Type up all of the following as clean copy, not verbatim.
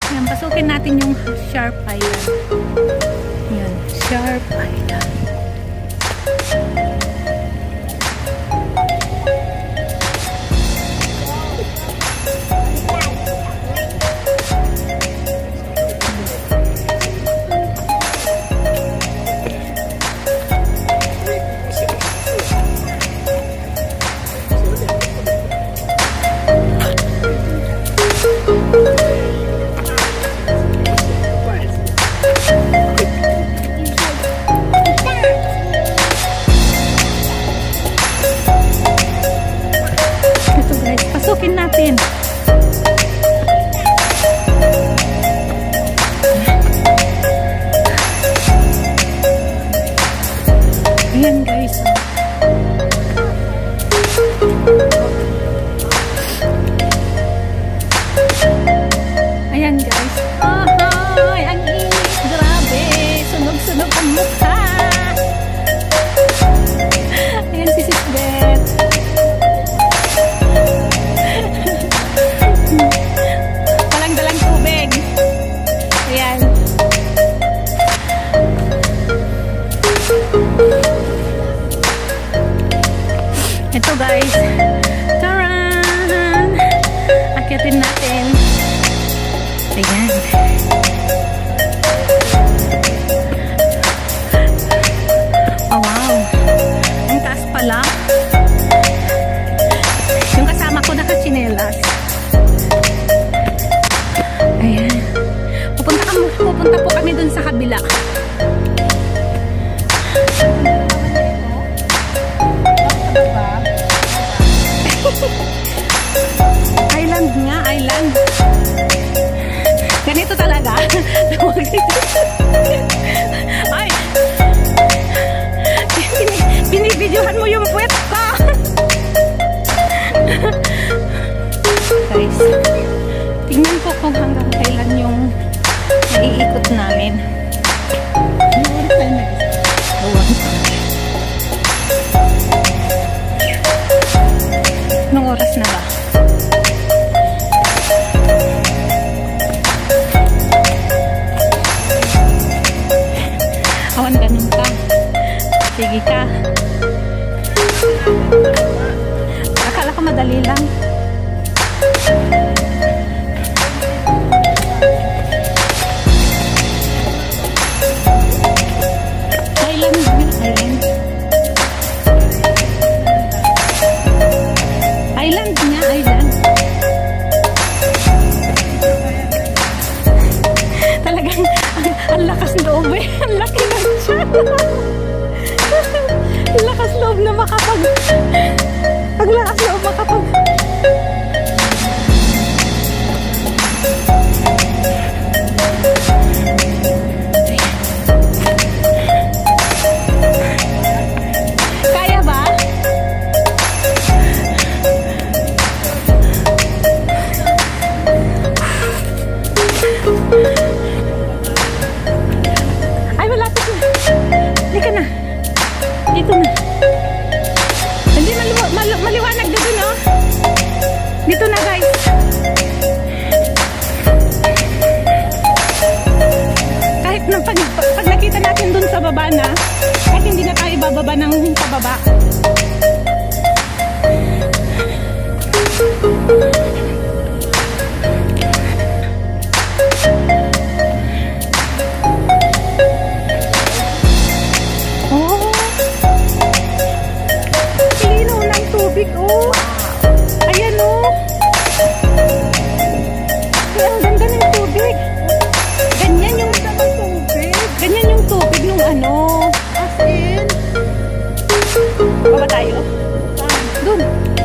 Yan, pasukin natin yung Sharp Island. Yan, Sharp Island. Pasukin natin. Ayan guys. Ayan guys. Ay, ang init. Grabe. Sunog-sunog ang mukha. Ayan si Sis Beth. Dalang tubig. Ayan. Ito guys. Taran! Akyatin natin. Ayan. Oh wow. Ang taas pala. Yung kasama ko nakachinelas. Ayan. Pupunta po kami dun sa kabila. Island nga, island. Ganito talaga. Ay! Binibidyohan mo yung puwet ko. Guys, tingnan ko kung hanggang kailan yung naiikot namin. Anong oras na ba? Awan, ganun ka. Sige ka. Akala ko madali lang. Island. Island niya, island. Talagang ang lakas loob eh. Ang laki na siya. Ang lakas loob na paglakas loob makapag dito na. Hindi maliwanag dito, no? Dito na, guys. Kahit pag nakita natin dun sa baba na, kahit hindi na tayo bababa ng pababa. Oh, ayan oh. Ay, ang ganda ng tubig. Ganyan yung tubig. Ganyan yung tubig nung ano. As in. Baba tayo. Dun.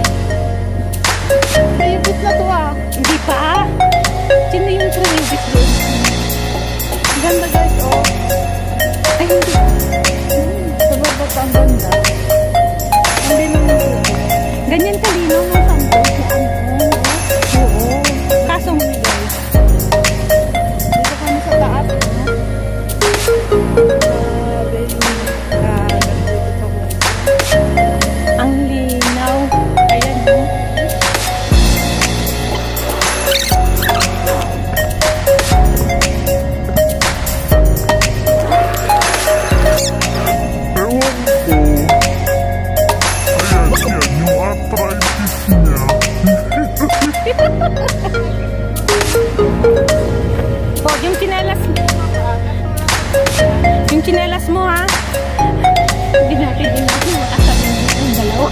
Tribute na to ah. Hindi pa ah. Sino yung tribute dun? Ganda guys oh. Ay hindi. Sa baba pa ang ganda. Hindi nung tubig. Ganyan kalino ng sampo sa ano. Oo. Kaso mo guys. Dito kami sa taas. Ang linaw. Ayan o. tsinelas mo ha. Hindi natin makasabihin ang dalawa.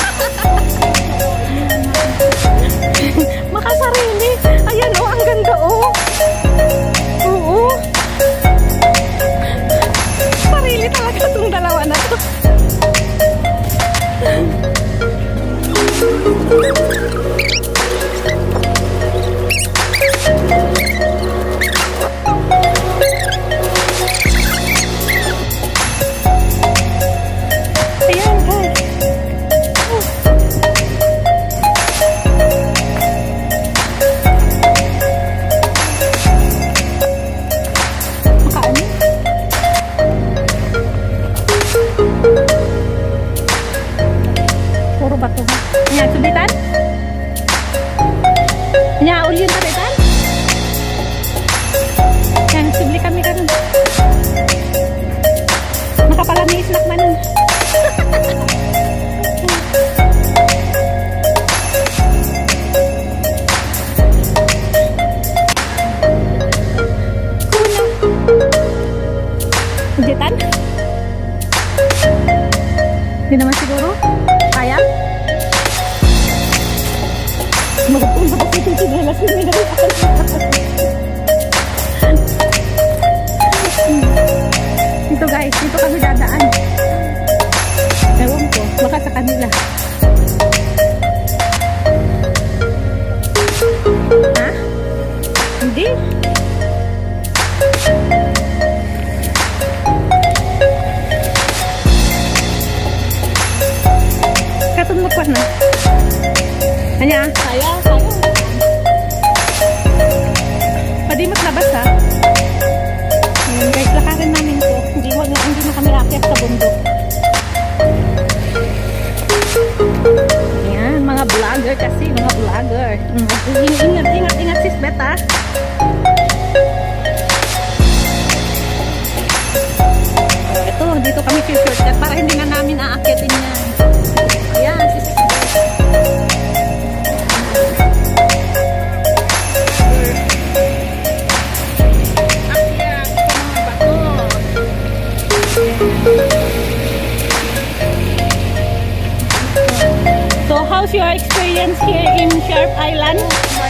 Makasarili. Ayan oh, ang ganda oh. Oo. Sarili talaga itong dalawa na to. Ayan guys. Makaano? Puro bato. Nya, subitan? Nya, ulyon subitan? Yan, subli kami karon. Makapalami snack manon. Kuno. Subitan? Hindi naman siguro. Kaya? Magpunta pa sa titinelas ni Mary. Dito guys, dito kami dadaan. Ewan ko, baka sa kanila. Ha? Hindi? Katunod ko na. Anya? Kaya. Padimot labas ha. Guys, lakarin namin to. Hindi na kami akyat sa bundok. Ayan, mga vlogger kasi. Mga vlogger. Ingat sis Bet ha. Ito, dito kami shortcut para hindi na namin aakyatin yan. Ayan, sis Bet. So, how's your experience here in Sharp Island?